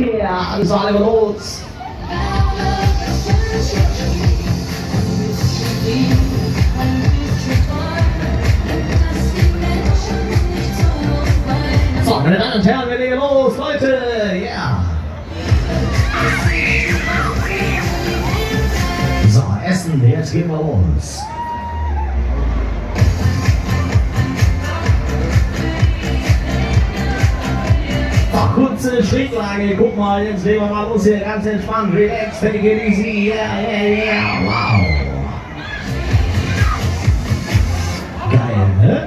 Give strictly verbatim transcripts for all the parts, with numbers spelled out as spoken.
Yeah, alles war alle los. So, meine Damen und Herren, wir legen los, Leute. Yeah. So, Essen, jetzt gehen wir los. Kurze Schräglage, guck mal, jetzt legen wir mal los hier, ganz entspannt, relax, take it easy, yeah, yeah, yeah, wow. Geil, ne?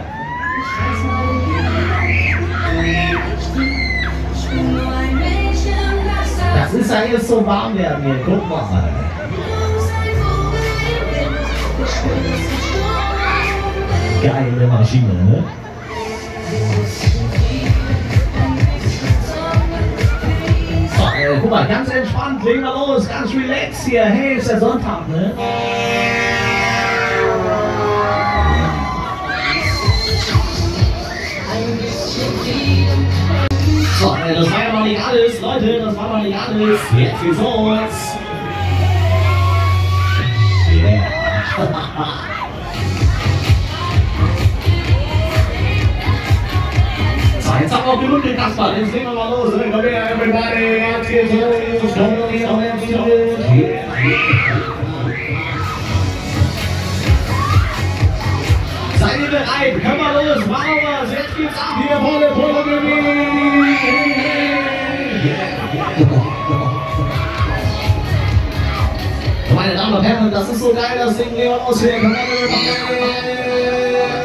Das ist ja jetzt so warm werden hier, guck mal. Geile Maschine, ne? Äh, guck mal, ganz entspannt, legen wir los, ganz relaxed hier. Hey, ist der Sonntag, ne? So, äh, das war ja noch nicht alles, Leute, das war noch nicht alles. Jetzt geht's los. Yeah. Jetzt haben wir auch genug gekaspert, jetzt legen wir mal los. Komm her, everybody, jetzt geht's los. Komm her, komm her, komm her. Seid ihr bereit? Können wir los? Machen wir was. Jetzt geht's ab hier, volle Pulle. Meine Damen und Herren, das ist so geil, das Ding. Gehen wir los hier. Komm her,